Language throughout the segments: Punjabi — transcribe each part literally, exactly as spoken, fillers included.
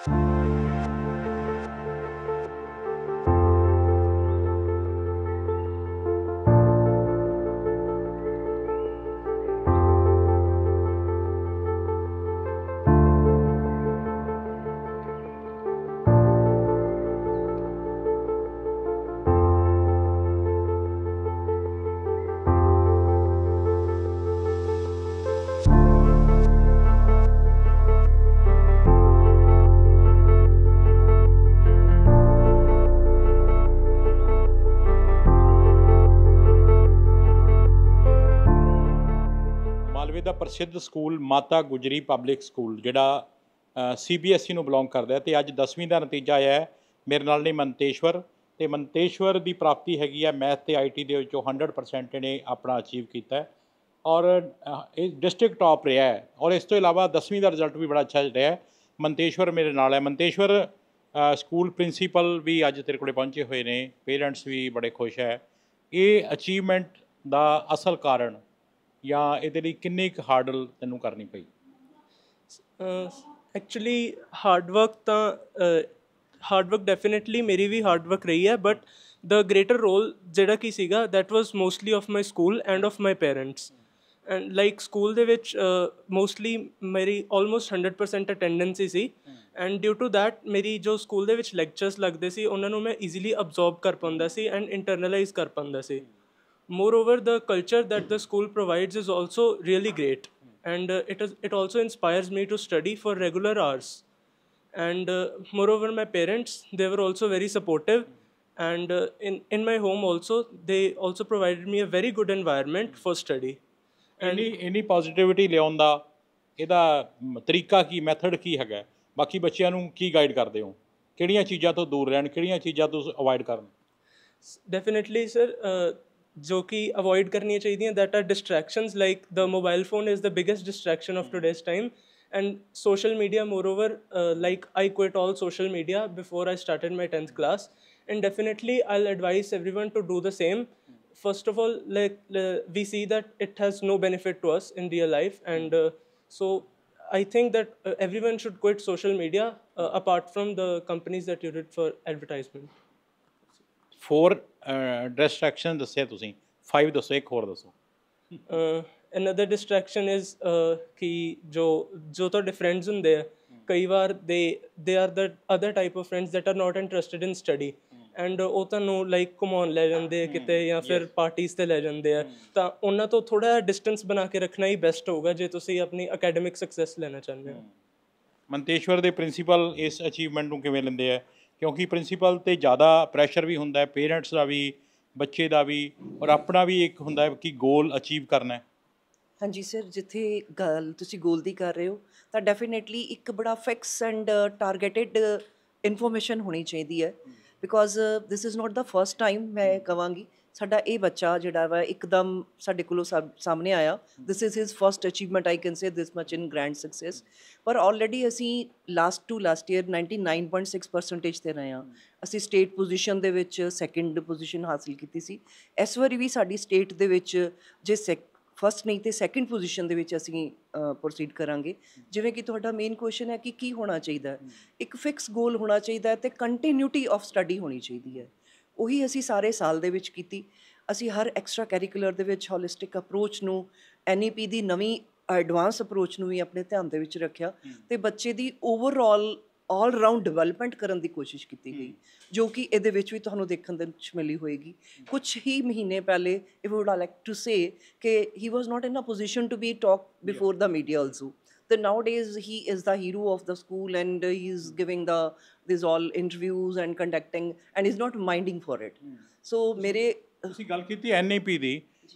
ਮਾਲਵੇ ਦਾ ਪ੍ਰਸਿੱਧ school Mata Gujri public school ਜਿਹੜਾ ਸੀ ਬੀ ਐਸ ਈ ਨੂੰ ਬਿਲੋਂਗ ਕਰਦਾ ਅਤੇ ਅੱਜ ਦਸਵੀਂ ਦਾ ਨਤੀਜਾ ਆਇਆ ਹੈ। ਮੇਰੇ ਨਾਲ ਨੇ ਮੰਤੇਸ਼ਵਰ, ਅਤੇ ਮੰਤੇਸ਼ਵਰ ਦੀ ਪ੍ਰਾਪਤੀ ਹੈਗੀ ਹੈ ਮੈਥ ਅਤੇ ਆਈ ਟੀ ਦੇ ਵਿੱਚੋਂ ਹੰਡਰਡ ਪਰਸੈਂਟ ਇਹਨੇ ਆਪਣਾ ਅਚੀਵ ਕੀਤਾ ਹੈ ਔਰ ਇਹ ਡਿਸਟ੍ਰਿਕਟ ਟੌਪ ਰਿਹਾ ਹੈ। ਔਰ ਇਸ ਤੋਂ ਇਲਾਵਾ ਦਸਵੀਂ ਦਾ ਰਿਜ਼ਲਟ ਵੀ ਬੜਾ ਅੱਛਾ ਰਿਹਾ ਹੈ। ਮੰਤੇਸ਼ਵਰ ਮੇਰੇ ਨਾਲ ਹੈ। ਮੰਤੇਸ਼ਵਰ, ਸਕੂਲ ਪ੍ਰਿੰਸੀਪਲ ਵੀ ਅੱਜ ਤੇਰੇ ਕੋਲ ਪਹੁੰਚੇ ਹੋਏ ਨੇ, ਪੇਰੈਂਟਸ ਵੀ ਬੜੇ ਖੁਸ਼ ਹੈ। ਇਹ ਅਚੀਵਮੈਂਟ ਦਾ ਅਸਲ ਕਾਰਨ ਜਾਂ ਇਹਦੇ ਲਈ ਕਿੰਨੀ ਕੁ ਹਾਰਡਲ ਤੈਨੂੰ ਕਰਨੀ ਪਈ? ਐਕਚੁਅਲੀ ਹਾਰਡ ਵਰਕ ਤਾਂ ਹਾਰਡ ਵਰਕ ਡੈਫੀਨੇਟਲੀ ਮੇਰੀ ਵੀ ਹਾਰਡ ਵਰਕ ਰਹੀ ਹੈ, ਬਟ ਦ ਗ੍ਰੇਟਰ ਰੋਲ ਜਿਹੜਾ ਕੀ ਸੀਗਾ that was mostly of my school and of my parents. And like school ਦੇ ਵਿੱਚ ਮੋਸਟਲੀ ਮੇਰੀ ਆਲਮੋਸਟ ਹੰਡਰਡ ਪਰਸੈਂਟ ਅਟੈਂਡੈਂਸ ਹੀ ਸੀ, ਐਂਡ ਡਿਊ ਟੂ ਦੈਟ ਮੇਰੀ ਜੋ ਸਕੂਲ ਦੇ ਵਿੱਚ ਲੈਕਚਰਸ ਲੱਗਦੇ ਸੀ ਉਹਨਾਂ ਨੂੰ ਮੈਂ ਈਜ਼ੀਲੀ ਅਬਜ਼ੋਰਬ ਕਰ ਪਾਉਂਦਾ ਸੀ ਐਂਡ ਇੰਟਰਨਲਾਈਜ਼ ਕਰ ਪਾਉਂਦਾ ਸੀ। Moreover, the culture that the school provides is also really great, and uh, it is it also inspires me to study for regular hours. And uh, moreover, my parents, they were also very supportive, and uh, in in my home also they also provided me a very good environment for study. And any positivity ਲਿਆਉਣ ਦਾ ਇਹਦਾ ਤਰੀਕਾ ਕੀ, ਮੈਥਡ ਕੀ ਹੈਗਾ? ਬਾਕੀ ਬੱਚਿਆਂ ਨੂੰ ਕੀ ਗਾਈਡ ਕਰਦੇ ਹੋ? ਕਿਹੜੀਆਂ ਚੀਜ਼ਾਂ ਤੋਂ ਦੂਰ ਰਹਿਣ, ਕਿਹੜੀਆਂ ਚੀਜ਼ਾਂ ਤੋਂ ਅਵੋਇਡ ਕਰਨ? Definitely, sir. Uh, ਜੋ ਕਿ ਅਵੋਇਡ ਕਰਨੀਆਂ ਚਾਹੀਦੀਆਂ that are distractions, like the mobile phone is the biggest distraction of today's time, and social media moreover, like I quit all social media before I started my tenth class, and definitely I'll advise everyone to do the same. First of all, like uh, we see that it has no benefit to us in real life, and uh, so I think that uh, everyone should quit social media uh, apart from the companies that you did for advertisement. Four distraction ਦੱਸਿਆ ਤੁਸੀਂ, ਫਾਈਵ ਦੱਸੋ, ਇੱਕ ਹੋਰ ਦੱਸੋ। ਅਨਦਰ ਡਿਸਟਰੈਕਸ਼ਨ ਇਜ਼ ਕਿ ਜੋ ਜੋ ਤੁਹਾਡੇ ਫਰੈਂਡਸ ਹੁੰਦੇ ਆ, ਕਈ ਵਾਰ they they are the other type of friends that are not interested in study, and ਉਹ ਤੁਹਾਨੂੰ ਲਾਈਕ ਘੁਮਾਉਣ ਲੈ ਜਾਂਦੇ ਆ ਕਿਤੇ ਜਾਂ ਫਿਰ ਪਾਰਟੀਜ਼ 'ਤੇ ਲੈ ਜਾਂਦੇ ਆ, ਤਾਂ ਉਹਨਾਂ ਤੋਂ ਥੋੜ੍ਹਾ ਜਿਹਾ ਡਿਸਟੈਂਸ ਬਣਾ ਕੇ ਰੱਖਣਾ ਹੀ ਬੈਸਟ ਹੋਊਗਾ ਜੇ ਤੁਸੀਂ ਆਪਣੀ ਅਕੈਡਮਿਕ ਸਕਸੈਸ ਲੈਣਾ ਚਾਹੁੰਦੇ ਹੋ। ਮੰਤੇਸ਼ਵਰ ਦੇ ਪ੍ਰਿੰਸੀਪਲ ਇਸ ਅਚੀਵਮੈਂਟ ਨੂੰ ਕਿਵੇਂ ਲੈਂਦੇ ਆ? ਕਿਉਂਕਿ ਪ੍ਰਿੰਸੀਪਲ 'ਤੇ ਜ਼ਿਆਦਾ ਪ੍ਰੈਸ਼ਰ ਵੀ ਹੁੰਦਾ ਹੈ, ਪੇਰੈਂਟਸ ਦਾ ਵੀ, ਬੱਚੇ ਦਾ ਵੀ, ਔਰ ਆਪਣਾ ਵੀ ਇੱਕ ਹੁੰਦਾ ਹੈ ਕਿ ਗੋਲ ਅਚੀਵ ਕਰਨਾ ਹੈ। ਹਾਂਜੀ ਸਰ, ਜਿੱਥੇ ਗੱਲ ਤੁਸੀਂ ਗੋਲ ਦੀ ਕਰ ਰਹੇ ਹੋ ਤਾਂ ਡੈਫੀਨੇਟਲੀ ਇੱਕ ਬੜਾ ਫਿਕਸ ਐਂਡ ਟਾਰਗੇਟਿਡ ਇਨਫੋਰਮੇਸ਼ਨ ਹੋਣੀ ਚਾਹੀਦੀ ਹੈ, because this is not the first time ਮੈਂ ਕਹਾਂਗੀ ਸਾਡਾ ਇਹ ਬੱਚਾ ਜਿਹੜਾ ਵਾ ਇੱਕਦਮ ਸਾਡੇ ਕੋਲੋਂ ਸਾ ਸਾਹਮਣੇ ਆਇਆ। This is his first achievement, I can say this much in grand success. ਪਰ ਆਲਰੇਡੀ ਅਸੀਂ last to last year ninety nine point six percentage 'ਤੇ ਰਹੇ ਹਾਂ। ਅਸੀਂ ਸਟੇਟ ਪੋਜੀਸ਼ਨ ਦੇ ਵਿੱਚ ਸੈਕਿੰਡ ਪੋਜੀਸ਼ਨ ਹਾਸਿਲ ਕੀਤੀ ਸੀ। ਇਸ ਵਾਰੀ ਵੀ ਸਾਡੀ ਸਟੇਟ ਦੇ ਵਿੱਚ ਜੇ ਸੈਕ ਫਸਟ ਨਹੀਂ ਤਾਂ ਸੈਕਿੰਡ ਪੋਜੀਸ਼ਨ ਦੇ ਵਿੱਚ ਅਸੀਂ ਪ੍ਰੋਸੀਡ ਕਰਾਂਗੇ। ਜਿਵੇਂ ਕਿ ਤੁਹਾਡਾ ਮੇਨ ਕੁਐਸਚਨ ਹੈ ਕਿ ਕੀ ਹੋਣਾ ਚਾਹੀਦਾ ਹੈ, ਇੱਕ ਫਿਕਸ ਗੋਲ ਹੋਣਾ ਚਾਹੀਦਾ ਹੈ ਅਤੇ ਕੰਟੀਨਿਊਟੀ ਆਫ ਸਟੱਡੀ ਹੋਣੀ ਚਾਹੀਦੀ ਹੈ। ਉਹੀ ਅਸੀਂ ਸਾਰੇ ਸਾਲ ਦੇ ਵਿੱਚ ਕੀਤੀ। ਅਸੀਂ ਹਰ ਐਕਸਟਰਾ ਕੈਰੀਕੂਲਰ ਦੇ ਵਿੱਚ ਹੋਲਿਸਟਿਕ ਅਪਰੋਚ ਨੂੰ, ਐਨ ਈ ਪੀ ਦੀ ਨਵੀਂ ਐਡਵਾਂਸ ਅਪਰੋਚ ਨੂੰ ਵੀ ਆਪਣੇ ਧਿਆਨ ਦੇ ਵਿੱਚ ਰੱਖਿਆ ਅਤੇ ਬੱਚੇ ਦੀ ਓਵਰਆਲ ਆਲ ਰਾਊਂਡ ਡਿਵੈਲਪਮੈਂਟ ਕਰਨ ਦੀ ਕੋਸ਼ਿਸ਼ ਕੀਤੀ ਗਈ, ਜੋ ਕਿ ਇਹਦੇ ਵਿੱਚ ਵੀ ਤੁਹਾਨੂੰ ਦੇਖਣ ਦੇ ਵਿੱਚ ਮਿਲੀ ਹੋਏਗੀ। ਕੁਛ ਹੀ ਮਹੀਨੇ ਪਹਿਲੇ if would like to say ਕਿ he was not in a position to be talk before the media also, then nowadays he is the hero of the school and he is giving the these all interviews and conducting and is not minding for it. So mere ਤੁਸੀਂ ਗੱਲ ਕੀਤੀ ਐਨ ਈ ਪੀ ਦੀ,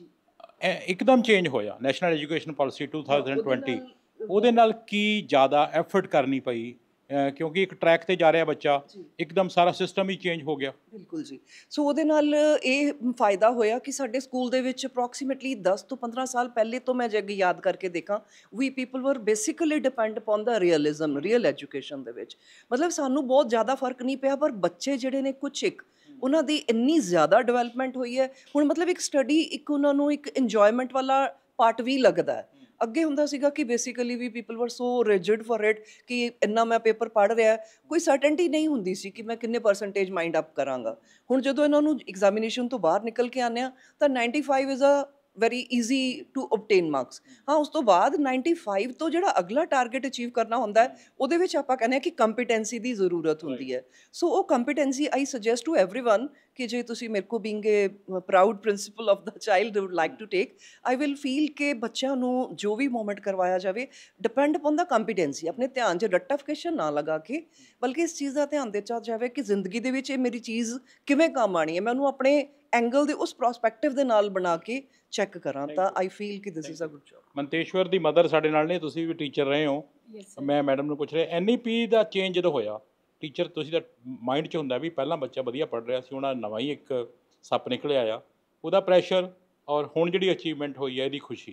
ਇੱਕਦਮ ਚੇਂਜ ਹੋਇਆ National Education Policy two thousand twenty, ਉਹਦੇ ਨਾਲ ਕੀ ਜ਼ਿਆਦਾ ਐਫਰਟ ਕਰਨੀ ਪਈ? ਕਿਉਂਕਿ ਇੱਕ ਟਰੈਕ 'ਤੇ ਜਾ ਰਿਹਾ ਬੱਚਾ, ਇੱਕਦਮ ਸਾਰਾ ਸਿਸਟਮ ਹੀ ਚੇਂਜ ਹੋ ਗਿਆ। ਬਿਲਕੁਲ ਜੀ। ਸੋ ਉਹਦੇ ਨਾਲ ਇਹ ਫਾਇਦਾ ਹੋਇਆ ਕਿ ਸਾਡੇ ਸਕੂਲ ਦੇ ਵਿੱਚ ਅਪਰੋਕਸੀਮੇਟਲੀ ਦਸ ਤੋਂ ਪੰਦਰਾਂ ਸਾਲ ਪਹਿਲੇ ਤੋਂ ਮੈਂ ਜੇ ਅੱਗੇ ਯਾਦ ਕਰਕੇ ਦੇਖਾਂ, we people were basically depend upon the realism, real education ਦੇ ਵਿੱਚ। ਮਤਲਬ ਸਾਨੂੰ ਬਹੁਤ ਜ਼ਿਆਦਾ ਫਰਕ ਨਹੀਂ ਪਿਆ, ਪਰ ਬੱਚੇ ਜਿਹੜੇ ਨੇ ਕੁਛ ਇੱਕ ਉਹਨਾਂ ਦੀ ਇੰਨੀ ਜ਼ਿਆਦਾ ਡਿਵੈਲਪਮੈਂਟ ਹੋਈ ਹੈ ਹੁਣ, ਮਤਲਬ ਇੱਕ ਸਟੱਡੀ ਇੱਕ ਉਹਨਾਂ ਨੂੰ ਇੱਕ ਇੰਜੋਇਮੈਂਟ ਵਾਲਾ ਪਾਰਟ ਵੀ ਲੱਗਦਾ ਹੈ। ਅੱਗੇ ਹੁੰਦਾ ਸੀਗਾ ਕਿ ਬੇਸਿਕਲੀ ਵੀ ਪੀਪਲ ਵਰ ਸੋ ਰਿਜਿਡ ਫॉर ਇਟ ਕਿ ਇੰਨਾ ਮੈਂ ਪੇਪਰ ਪੜ੍ਹ ਰਿਹਾ, ਕੋਈ ਸਰਟਨਟੀ ਨਹੀਂ ਹੁੰਦੀ ਸੀ ਕਿ ਮੈਂ ਕਿੰਨੇ ਪਰਸੈਂਟੇਜ ਮਾਈਂਡ ਅਪ ਕਰਾਂਗਾ। ਹੁਣ ਜਦੋਂ ਇਹਨਾਂ ਨੂੰ ਐਗਜ਼ਾਮੀਨੇਸ਼ਨ ਤੋਂ ਬਾਹਰ ਨਿਕਲ ਕੇ ਆਉਂਦੇ ਹਾਂ ਤਾਂ ninety five is a very easy to obtain marks. ਹਾਂ, ਉਸ ਤੋਂ ਬਾਅਦ ਨਾਈਨਟੀ ਫਾਈਵ ਤੋਂ ਜਿਹੜਾ ਅਗਲਾ ਟਾਰਗੇਟ ਅਚੀਵ ਕਰਨਾ ਹੁੰਦਾ ਹੈ ਉਹਦੇ ਵਿੱਚ ਆਪਾਂ ਕਹਿੰਦੇ ਹਾਂ ਕਿ ਕੰਪੀਟੈਂਸੀ ਦੀ ਜ਼ਰੂਰਤ ਹੁੰਦੀ ਹੈ। ਸੋ ਉਹ competency I suggest to everyone ਕਿ ਜੇ ਤੁਸੀਂ ਮੇਰੇ ਕੋ being a proud principal of the child would like to take, I will feel ਕਿ ਬੱਚਿਆਂ ਨੂੰ ਜੋ ਵੀ ਮੂਮੈਂਟ ਕਰਵਾਇਆ ਜਾਵੇ ਡਿਪੈਂਡ ਅਪਨ ਦਾ ਕੰਪੀਟੈਂਸੀ, ਆਪਣੇ ਧਿਆਨ 'ਚ ਰੱਟਾਫਿਕੇਸ਼ਨ ਨਾ ਲਗਾ ਕੇ, ਬਲਕਿ ਇਸ ਚੀਜ਼ ਦਾ ਧਿਆਨ ਦਿੱਤਾ ਜਾਵੇ ਕਿ ਜ਼ਿੰਦਗੀ ਦੇ ਵਿੱਚ ਇਹ ਮੇਰੀ ਚੀਜ਼ ਕਿਵੇਂ ਕੰਮ ਆਉਣੀ ਹੈ, ਮੈਂ ਉਹਨੂੰ ਆਪਣੇ ਐਂਗਲ ਦੇ ਉਸ ਪ੍ਰੋਸਪੈਕਟਿਵ ਦੇ ਨਾਲ ਬਣਾ ਕੇ ਚੈੱਕ ਕਰਾਂ, ਤਾਂ ਆਈ ਫੀਲ ਕਿ this is a good job. Manteshwar ਦੀ ਮਦਰ ਸਾਡੇ ਨਾਲ ਨੇ, ਤੁਸੀਂ ਵੀ ਟੀਚਰ ਰਹੇ ਹੋ। ਮੈਂ ਮੈਡਮ ਨੂੰ ਪੁੱਛ ਰਿਹਾ, ਐਨ ਈ ਪੀ ਦਾ ਚੇਂਜ ਜਦੋਂ ਹੋਇਆ, ਟੀਚਰ ਤੁਸੀਂ ਦਾ ਮਾਈਂਡ 'ਚ ਹੁੰਦਾ ਵੀ ਪਹਿਲਾਂ ਬੱਚਾ ਵਧੀਆ ਪੜ੍ਹ ਰਿਹਾ ਸੀ, ਹੁਣ ਨਵਾਂ ਹੀ ਇੱਕ ਸੱਪ ਨਿਕਲਿਆ ਆ, ਉਹਦਾ ਪ੍ਰੈਸ਼ਰ ਔਰ ਹੁਣ ਜਿਹੜੀ ਅਚੀਵਮੈਂਟ ਹੋਈ ਹੈ ਇਹਦੀ ਖੁਸ਼ੀ?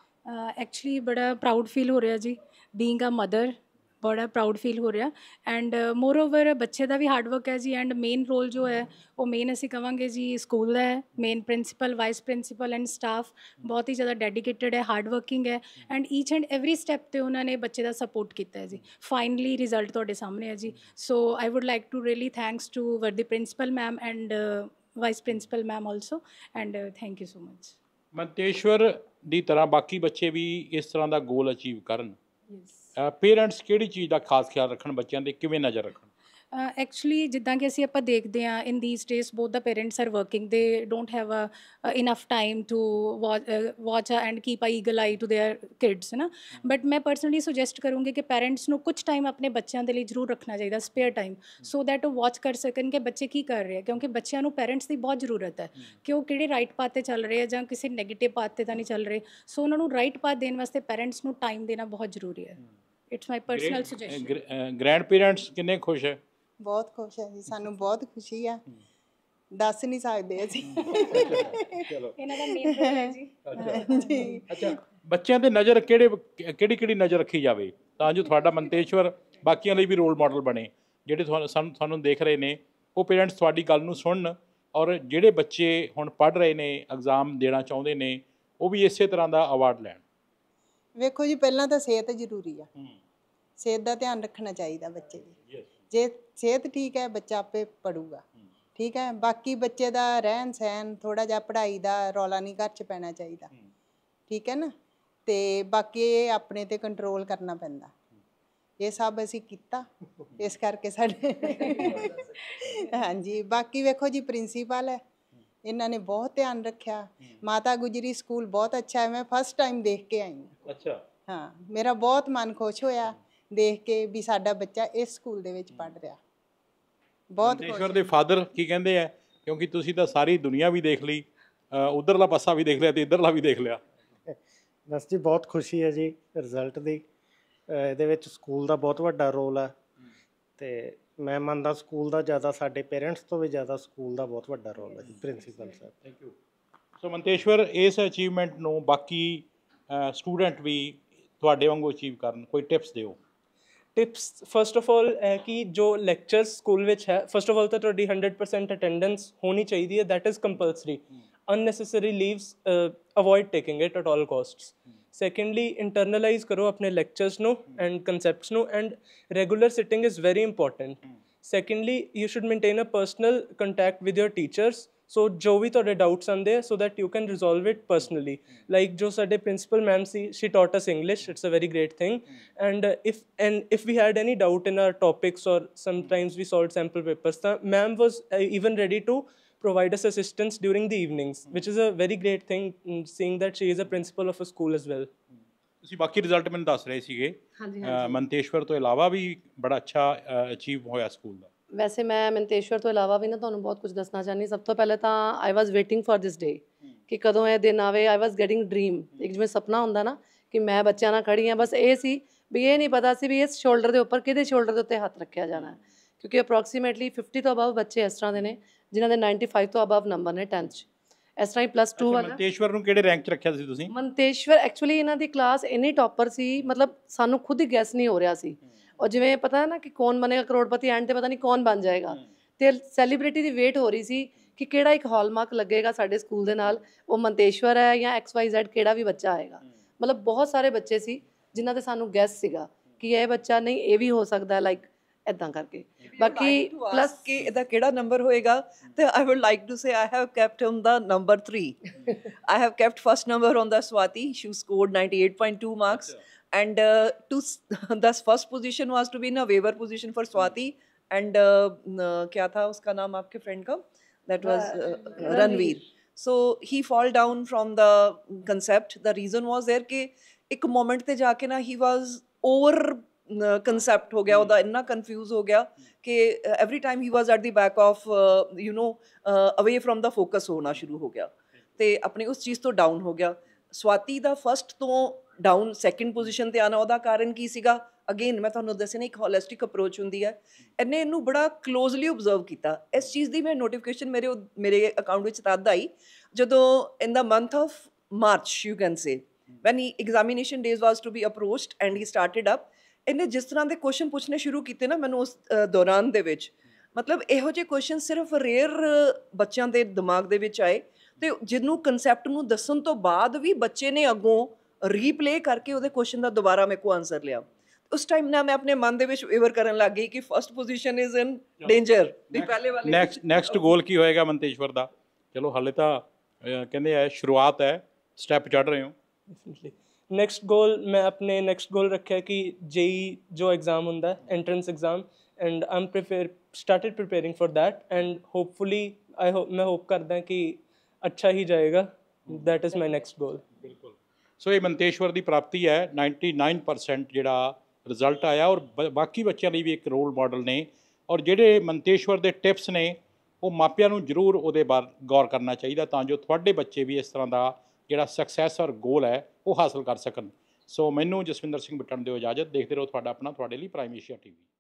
ਐਕਚੁਅਲੀ ਬੜਾ ਪ੍ਰਾਊਡ ਫੀਲ ਹੋ ਰਿਹਾ ਜੀ, ਬੀਇੰਗ ਅ ਮਦਰ ਬੜਾ ਪ੍ਰਾਊਡ ਫੀਲ ਹੋ ਰਿਹਾ। ਐਂਡ ਮੋਰ ਓਵਰ ਬੱਚੇ ਦਾ ਵੀ ਹਾਰਡ ਵਰਕ ਹੈ ਜੀ, ਐਂਡ ਮੇਨ ਰੋਲ ਜੋ ਹੈ ਉਹ ਮੇਨ ਅਸੀਂ ਕਹਾਂਗੇ ਜੀ ਸਕੂਲ ਦਾ ਹੈ। Main principal, vice principal and staff ਬਹੁਤ ਹੀ ਜ਼ਿਆਦਾ ਡੈਡੀਕੇਟਡ ਹੈ, ਹਾਰਡ ਵਰਕਿੰਗ ਹੈ, and each and every step 'ਤੇ ਉਹਨਾਂ ਨੇ ਬੱਚੇ ਦਾ ਸਪੋਰਟ ਕੀਤਾ ਹੈ ਜੀ। ਫਾਈਨਲੀ ਰਿਜ਼ਲਟ ਤੁਹਾਡੇ ਸਾਹਮਣੇ ਹੈ ਜੀ। So I would like to really thanks to worthy principal ma'am and vice principal ma'am also, and thank you so much. Manteshwar ਦੀ ਤਰ੍ਹਾਂ ਬਾਕੀ ਬੱਚੇ ਵੀ ਇਸ ਤਰ੍ਹਾਂ ਦਾ ਗੋਲ ਅਚੀਵ ਕਰਨ, ਪੇਰੈਂਟਸ ਕਿਹੜੀ ਚੀਜ਼ ਦਾ ਖਾਸ ਖਿਆਲ ਰੱਖਣ, ਬੱਚਿਆਂ ਦੇ ਕਿਵੇਂ ਨਜ਼ਰ ਰੱਖਣ? ਐਕਚੁਅਲੀ ਜਿੱਦਾਂ ਕਿ ਅਸੀਂ ਆਪਾਂ ਦੇਖਦੇ ਹਾਂ in these days both the parents are working, they don't have a enough time to watch watch and keep a eagle eye to their kids, ਹੈ ਨਾ। ਬਟ ਮੈਂ ਪਰਸਨਲੀ ਸੁਜੈਸਟ ਕਰੂੰਗੀ ਕਿ ਪੈਰੈਂਟਸ ਨੂੰ ਕੁਝ ਟਾਈਮ ਆਪਣੇ ਬੱਚਿਆਂ ਦੇ ਲਈ ਜ਼ਰੂਰ ਰੱਖਣਾ ਚਾਹੀਦਾ, ਸਪੇਅਰ ਟਾਈਮ, ਸੋ ਦੈਟ ਉਹ ਵਾਚ ਕਰ ਸਕਣ ਕਿ ਬੱਚੇ ਕੀ ਕਰ ਰਹੇ ਆ, ਕਿਉਂਕਿ ਬੱਚਿਆਂ ਨੂੰ ਪੈਰੈਂਟਸ ਦੀ ਬਹੁਤ ਜ਼ਰੂਰਤ ਹੈ ਕਿ ਉਹ ਕਿਹੜੇ ਰਾਈਟ ਪਾਥ 'ਤੇ ਚੱਲ ਰਹੇ ਆ ਜਾਂ ਕਿਸੇ ਨੈਗੇਟਿਵ ਪਾਥ 'ਤੇ ਤਾਂ ਨਹੀਂ ਚੱਲ ਰਹੇ। ਸੋ ਉਹਨਾਂ ਨੂੰ ਰਾਈਟ ਪਾਥ ਦੇਣ ਵਾਸਤੇ ਪੈਰੈਂਟਸ ਨੂੰ ਟਾਈਮ ਦੇਣਾ ਬਹੁਤ ਜ਼ਰੂਰੀ ਹੈ। It's my personal suggestion. Grandparents ਕਿੰਨੇ ਖੁਸ਼ ਹੈ? ਬਹੁਤ ਖੁਸ਼ ਹੈ ਜੀ, ਸਾਨੂੰ ਬਹੁਤ ਖੁਸ਼ੀ ਆ, ਦੱਸ ਨਹੀਂ ਸਕਦੇ ਅਸੀਂ। ਇਹਨਾਂ ਦਾ ਮੇਨ ਰੋਲ ਹੈ ਜੀ। ਅੱਛਾ, ਬੱਚਿਆਂ ਦੇ ਨਜ਼ਰ ਕਿਹੜੇ ਕਿਹੜੀ ਕਿਹੜੀ ਨਜ਼ਰ ਰੱਖੀ ਜਾਵੇ ਤਾਂ ਜੋ ਤੁਹਾਡਾ ਮਨਤੇਸ਼ਵਰ ਬਾਕੀਆਂ ਲਈ ਵੀ ਰੋਲ ਮਾਡਲ ਬਣੇ? ਜਿਹੜੇ ਤੁਹਾਨੂੰ ਸਾਨੂੰ ਤੁਹਾਨੂੰ ਦੇਖ ਰਹੇ ਨੇ ਉਹ ਪੇਰੈਂਟਸ ਤੁਹਾਡੀ ਗੱਲ ਨੂੰ ਸੁਣਨ, ਔਰ ਜਿਹੜੇ ਬੱਚੇ ਹੁਣ ਪੜ੍ਹ ਰਹੇ ਨੇ, ਐਗਜ਼ਾਮ ਦੇਣਾ ਚਾਹੁੰਦੇ ਨੇ, ਉਹ ਵੀ ਇਸੇ ਤਰ੍ਹਾਂ ਦਾ ਅਵਾਰਡ ਲੈਣ। ਵੇਖੋ ਜੀ, ਪਹਿਲਾਂ ਤਾਂ ਸਿਹਤ ਜ਼ਰੂਰੀ ਆ, ਸਿਹਤ ਦਾ ਧਿਆਨ ਰੱਖਣਾ ਚਾਹੀਦਾ ਬੱਚੇ ਦੀ। ਜੇ ਸਿਹਤ ਠੀਕ ਹੈ ਬੱਚਾ ਆਪੇ ਪੜੂਗਾ, ਠੀਕ ਹੈ। ਬਾਕੀ ਬੱਚੇ ਦਾ ਰਹਿਣ ਸਹਿਣ, ਥੋੜ੍ਹਾ ਜਿਹਾ ਪੜ੍ਹਾਈ ਦਾ ਰੌਲਾ ਨਹੀਂ ਘਰ 'ਚ ਪੈਣਾ ਚਾਹੀਦਾ, ਠੀਕ ਹੈ ਨਾ। ਅਤੇ ਬਾਕੀ ਇਹ ਆਪਣੇ 'ਤੇ ਕੰਟਰੋਲ ਕਰਨਾ ਪੈਂਦਾ, ਇਹ ਸਭ ਅਸੀਂ ਕੀਤਾ, ਇਸ ਕਰਕੇ ਸਾਡੇ ਹਾਂਜੀ। ਬਾਕੀ ਵੇਖੋ ਜੀ, ਪ੍ਰਿੰਸੀਪਲ ਹੈ, ਇਹਨਾਂ ਨੇ ਬਹੁਤ ਧਿਆਨ ਰੱਖਿਆ। ਮਾਤਾ ਗੁਜਰੀ ਸਕੂਲ ਬਹੁਤ ਅੱਛਾ ਹੈ, ਮੈਂ ਫਸਟ ਟਾਈਮ ਦੇਖ ਕੇ ਆਈ ਹਾਂ। ਅੱਛਾ। ਹਾਂ, ਮੇਰਾ ਬਹੁਤ ਮਨ ਖੁਸ਼ ਹੋਇਆ ਦੇਖ ਕੇ ਵੀ ਸਾਡਾ ਬੱਚਾ ਇਸ ਸਕੂਲ ਦੇ ਵਿੱਚ ਪੜ੍ਹ ਰਿਹਾ, ਬਹੁਤ। ਮਨਤੇਸ਼ਵਰ ਦੇ ਫਾਦਰ ਕੀ ਕਹਿੰਦੇ ਆ? ਕਿਉਂਕਿ ਤੁਸੀਂ ਤਾਂ ਸਾਰੀ ਦੁਨੀਆ ਵੀ ਦੇਖ ਲਈ, ਉਧਰਲਾ ਪਾਸਾ ਵੀ ਦੇਖ ਲਿਆ ਤੇ ਇੱਧਰਲਾ ਵੀ ਦੇਖ ਲਿਆ। ਬਸ ਜੀ, ਬਹੁਤ ਖੁਸ਼ੀ ਹੈ ਜੀ ਰਿਜ਼ਲਟ ਦੀ। ਇਹਦੇ ਵਿੱਚ ਸਕੂਲ ਦਾ ਬਹੁਤ ਵੱਡਾ ਰੋਲ ਹੈ, ਅਤੇ ਮੈਂ ਮੰਨਦਾ ਸਕੂਲ ਦਾ ਜ਼ਿਆਦਾ, ਸਾਡੇ ਪੇਰੈਂਟਸ ਤੋਂ ਵੀ ਜ਼ਿਆਦਾ ਸਕੂਲ ਦਾ ਬਹੁਤ ਵੱਡਾ ਰੋਲ ਹੈ ਜੀ, ਪ੍ਰਿੰਸੀਪਲ ਸਾਹਿਬ। Thank you. ਸੋ ਮਨਤੇਸ਼ਵਰ, ਇਸ ਅਚੀਵਮੈਂਟ ਨੂੰ ਬਾਕੀ ਸਟੂਡੈਂਟ ਵੀ ਤੁਹਾਡੇ ਵਾਂਗੂ ਅਚੀਵ ਕਰਨ, ਕੋਈ ਟਿਪਸ ਦਿਓ। ਟਿਪਸ ਫਸਟ ਆਫ ਆਲ ਹੈ ਕਿ ਜੋ ਲੈਕਚਰਸ ਸਕੂਲ ਵਿੱਚ ਹੈ, ਫਸਟ ਆਫ ਆਲ ਤਾਂ ਤੁਹਾਡੀ ਹੰਡਰਡ ਪਰਸੈਂਟ ਅਟੈਂਡੈਂਸ ਹੋਣੀ ਚਾਹੀਦੀ ਹੈ, that is compulsory. unnecessary leaves uh, avoid taking it at all costs. Secondly, internalize karo apne lectures no and concepts no, and regular sitting is very important. Secondly, you should maintain a personal contact with your teachers, so jo bhi tode doubts aande so that you can resolve it personally. Like jo sade principal ma'am si, she taught us English, it's a very great thing, and uh, if and if we had any doubt in our topics or sometimes we solved sample papers, the ma'am was uh, even ready to provide us assistance during the evenings, which is a very great thing, seeing that she is a principal of a school as well. ਤੁਸੀਂ ਬਾਕੀ ਰਿਜ਼ਲਟ ਮੈਨੂੰ ਦੱਸ ਰਹੇ ਸੀਗੇ, ਮਨਤੇਸ਼ਵਰ ਤੋਂ ਇਲਾਵਾ ਵੀ ਬੜਾ ਅੱਛਾ ਅਚੀਵ ਹੋਇਆ ਸਕੂਲ ਦਾ। ਵੈਸੇ ਮੈਂ ਮਨਤੇਸ਼ਵਰ ਤੋਂ ਇਲਾਵਾ ਵੀ ਨਾ ਤੁਹਾਨੂੰ ਬਹੁਤ ਕੁਝ ਦੱਸਣਾ ਚਾਹੁੰਦੀ। ਸਭ ਤੋਂ ਪਹਿਲੇ ਤਾਂ ਆਈ ਵਾਜ਼ ਵੇਟਿੰਗ ਫॉर ਦਿਸ ਡੇ ਕਿ ਕਦੋਂ ਇਹ ਦਿਨ ਆਵੇ। ਆਈ ਵਾਜ਼ ਗੈਟਿੰਗ ਡ੍ਰੀਮ, ਇੱਕ ਜਿਵੇਂ ਸੁਪਨਾ ਹੁੰਦਾ ਨਾ ਕਿ ਮੈਂ ਬੱਚਿਆਂ ਨਾਲ ਖੜੀ ਹਾਂ। ਬਸ ਇਹ ਸੀ ਵੀ ਇਹ ਨਹੀਂ ਪਤਾ ਸੀ ਵੀ ਇਸ ਸ਼ੋਲਡਰ ਦੇ ਉੱਪਰ ਕਿਹਦੇ ਸ਼ੋਲਡਰ ਦੇ ਉੱਤੇ ਹੱਥ ਰੱਖਿਆ ਜਾਣਾ, ਕਿਉਂਕਿ ਅਪਰੋਕਸੀਮੇਟਲੀ ਫਿਫਟੀ ਤੋਂ ਅਬਵ ਬੱਚੇ ਇਸ ਤਰ੍ਹਾਂ ਦੇ ਨੇ ਜਿਨ੍ਹਾਂ ਦੇ ਨਾਈਨਟੀ ਫਾਈਵ ਤੋਂ ਅਬਵ ਨੰਬਰ ਨੇ ਟੈਂਥ 'ਚ। ਇਸ ਤਰ੍ਹਾਂ ਹੀ ਪਲੱਸ ਟੂ ਵਾਲਾ। ਮਨਤੇਸ਼ਵਰ ਨੂੰ ਕਿਹੜੇ ਰੈਂਕ 'ਚ ਰੱਖਿਆ ਸੀ ਤੁਸੀਂ? ਮਨਤੇਸ਼ਵਰ ਐਕਚੁਅਲੀ ਇਹਨਾਂ ਦੀ ਕਲਾਸ ਇੰਨੀ ਟੌਪਰ ਸੀ, ਮਤਲਬ ਸਾਨੂੰ ਖੁਦ ਹੀ ਗੈਸ ਨਹੀਂ ਹੋ ਰਿਹਾ ਸੀ। ਔਰ ਜਿਵੇਂ ਪਤਾ ਨਾ ਕਿ ਕੌਣ ਬਣੇਗਾ ਕਰੋੜਪਤੀ, ਐਂਡ 'ਤੇ ਪਤਾ ਨਹੀਂ ਕੌਣ ਬਣ ਜਾਏਗਾ, ਅਤੇ ਸੈਲੀਬ੍ਰਿਟੀ ਦੀ ਵੇਟ ਹੋ ਰਹੀ ਸੀ ਕਿ ਕਿਹੜਾ ਇੱਕ ਹਾਲਮਾਰਕ ਲੱਗੇਗਾ ਸਾਡੇ ਸਕੂਲ ਦੇ ਨਾਲ, ਉਹ ਮਨਤੇਸ਼ਵਰ ਹੈ ਜਾਂ ਐਕਸ ਵਾਈ ਜ਼ੈਡ ਕਿਹੜਾ ਵੀ ਬੱਚਾ ਆਏਗਾ। ਮਤਲਬ ਬਹੁਤ ਸਾਰੇ ਬੱਚੇ ਸੀ ਜਿਨ੍ਹਾਂ ਤੇ ਸਾਨੂੰ ਗੈਸ ਸੀਗਾ ਕਿ ਇਹ ਬੱਚਾ ਨਹੀਂ ਇਹ ਵੀ ਹੋ ਸਕਦਾ ਲਾਈਕ ਇਦਾਂ ਕਰਕੇ ਬਾਕੀ ਪਲੱਸ ਕਿ ਇਹਦਾ ਕਿਹੜਾ ਨੰਬਰ ਹੋਏਗਾ ਤੇ I would like to say I have kept him the number three I have kept first number on the Swati. She scored ninety-eight point two marks and uh, to the first position was to be in a waiver position for Swati and uh, uh, क्या था उसका नाम आपके friend का that was uh, Ranveer. So he fall down from the concept. The reason was there कि एक moment ਤੇ जाके ना he was over concept हो गया ਉਹਦਾ ਇੰਨਾ confuse ਹੋ ਗਿਆ ਕਿ every time he was at the back of uh, you know uh, away from the focus ਹੋਣਾ ਸ਼ੁਰੂ ਹੋ ਗਿਆ ਤੇ ਆਪਣੀ ਉਸ ਚੀਜ਼ ਤੋਂ ਡਾਊਨ ਹੋ ਗਿਆ ਸਵਾਤੀ ਦਾ ਫਸਟ ਤੋਂ ਡਾਊਨ ਸੈਕੰਡ ਪੋਜੀਸ਼ਨ ਤੇ ਆਣਾ ਉਹਦਾ ਕਾਰਨ ਕੀ ਸੀਗਾ ਅਗੇਨ ਮੈਂ ਤੁਹਾਨੂੰ ਦੱਸਿਆ ਨਾ ਇੱਕ ਹੋਲਿਸਟਿਕ ਅਪਰੋਚ ਹੁੰਦੀ ਹੈ ਇਹਨੇ ਇਹਨੂੰ ਬੜਾ ਕਲੋਜ਼ਲੀ ਓਬਜ਼ਰਵ ਕੀਤਾ ਇਸ ਚੀਜ਼ ਦੀ ਮੈਂ ਨੋਟੀਫਿਕੇਸ਼ਨ ਮੇਰੇ ਮੇਰੇ ਅਕਾਊਂਟ ਵਿੱਚ ਤਦ ਆਈ ਜਦੋਂ in the month of March you can say when he examination days was to be approached and he started up ਇਹਨੇ ਜਿਸ ਤਰ੍ਹਾਂ ਦੇ ਕੁਐਸਚਨ ਪੁੱਛਣੇ ਸ਼ੁਰੂ ਕੀਤੇ ਨਾ ਮੈਨੂੰ ਉਸ ਦੌਰਾਨ ਦੇ ਵਿੱਚ ਮਤਲਬ ਇਹੋ ਜਿਹੇ ਕੁਐਸਚਨ ਸਿਰਫ ਰੇਅਰ ਬੱਚਿਆਂ ਦੇ ਦਿਮਾਗ ਦੇ ਵਿੱਚ ਆਏ ਤੇ ਜਿਹਨੂੰ ਕਨਸੈਪਟ ਨੂੰ ਦੱਸਣ ਤੋਂ ਬਾਅਦ ਵੀ ਬੱਚੇ ਨੇ ਅੱਗੋਂ ਰੀਪਲੇ ਕਰਕੇ ਉਹਦੇ ਕੁਐਸਚਨ ਦਾ ਦੁਬਾਰਾ ਮੇਰੇ ਕੋ ਆਨਸਰ ਲਿਆ ਉਸ ਟਾਈਮ ਨਾ ਮੈਂ ਆਪਣੇ ਮਨ ਦੇ ਵਿੱਚ ਵੇਵਰ ਕਰਨ ਲੱਗ ਗਈ ਕਿ first position is in danger ਵੀ ਪਹਿਲੇ ਵਾਲੇ ਨੈਕਸਟ ਨੈਕਸਟ ਗੋਲ ਕੀ ਹੋਏਗਾ ਮੰਤੇਸ਼ਵਰ ਦਾ ਚਲੋ ਹਾਲੇ ਤਾਂ ਕਹਿੰਦੇ ਆ ਸ਼ੁਰੂਆਤ ਹੈ ਸਟੈਪ ਚੜ੍ਹ ਰਹੇ ਹੋ ਨੈਕਸਟ ਗੋਲ ਮੈਂ ਆਪਣੇ ਨੈਕਸਟ ਗੋਲ ਰੱਖਿਆ ਕਿ ਜੇਈ ਜੋ ਐਗਜ਼ਾਮ ਹੁੰਦਾ entrance exam and I am prepare started preparing for that and hopefully I hope ਮੈਂ ਹੋਪ ਕਰਦਾ ਕਿ ਅੱਛਾ ਹੀ ਜਾਏਗਾ that is my next goal ਬਿਲਕੁਲ ਸੋ ਇਹ ਮੰਤੇਸ਼ਵਰ ਦੀ ਪ੍ਰਾਪਤੀ ਹੈ ninety-nine percent ਜਿਹੜਾ ਰਿਜ਼ਲਟ ਆਇਆ ਔਰ ਬਾਕੀ ਬੱਚਿਆਂ ਲਈ ਵੀ ਇੱਕ ਰੋਲ ਮਾਡਲ ਨੇ ਔਰ ਜਿਹੜੇ ਮੰਤੇਸ਼ਵਰ ਦੇ ਟਿਪਸ ਨੇ ਉਹ ਮਾਪਿਆਂ ਨੂੰ ਜ਼ਰੂਰ ਉਹਦੇ ਬਾਰੇ ਗੌਰ ਕਰਨਾ ਚਾਹੀਦਾ ਤਾਂ ਜੋ ਤੁਹਾਡੇ ਬੱਚੇ ਵੀ ਇਸ ਤਰ੍ਹਾਂ ਦਾ ਜਿਹੜਾ ਸਕਸੈਸ ਔਰ ਗੋਲ ਹੈ ਉਹ ਹਾਸਲ ਕਰ ਸਕਣ ਸੋ ਮੈਨੂੰ ਜਸਵਿੰਦਰ ਸਿੰਘ ਬਟਨ ਦਿਓ ਇਜਾਜ਼ਤ ਦੇਖਦੇ ਰਹੋ ਤੁਹਾਡਾ ਆਪਣਾ ਤੁਹਾਡੇ ਲਈ ਪ੍ਰਾਈਮ ਏਸ਼ੀਆ ਟੀਵੀ